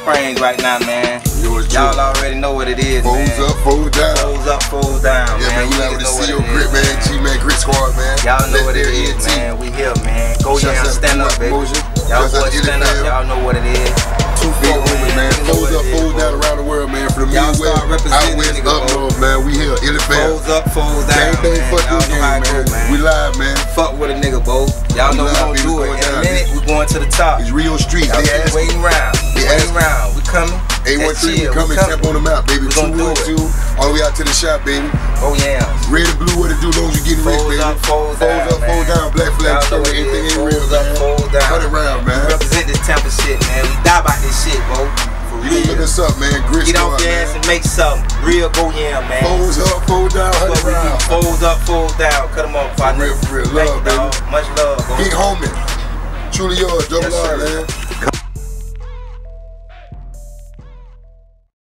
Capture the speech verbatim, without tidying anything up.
Springs right now, man. Yours Y'all already know what it is, folds man. Folds up, folds down. Folds up, folds down, yeah, man. man, we out with the C O Grit, man. man. G-Man Grit Squad, man. Y'all know what it Legendary is, E N T. man. We here, man. Go Shouts down, out stand to up, baby. Motion. Y'all Shouts out boys to stand up. Illifam. Y'all know what it is. Two big Four, homies, man. You know Folds what up, it is, folds down bro. around the world, man. From the Y'all Midwest, start representing out west, nigga, up bro. north, man. We here, Illifam. Folds up, folds down, Same thing, man. fuck Y'all your know how game, it go, man. man. We live, man. Fuck with a nigga, bro. Y'all know we live, gon' baby, do going it. In a down, minute, we going to the top. It's Rio Street. Y'all They keep ask waiting around. They Waiting ask around. We coming. eight one three, we coming, tap on the map, baby. We two gon' do one two, it. all the way out to the shop, baby. Oh, yeah. Red and blue, what it do, long as you getting rich, Folds baby. up, folds down, Folds up, folds man. down, black flag, Y'all know story, what it anything is. ain't real, Folds up, man. folds down. Cut it round, man. We represent this Tampa shit, man. We die about this shit, bro. For You can real. look us up, man. Grit Get Squad, off your man. ass and make something. Real go yeah, man. Folds up, fold down, That's hundred what we do. round. Folds up, folds down. Cut them off, For partner. real, for real. Thank Love, you, dog. baby. Much love, bro. Big homie. Truly yours, double Yes, R, sir. man.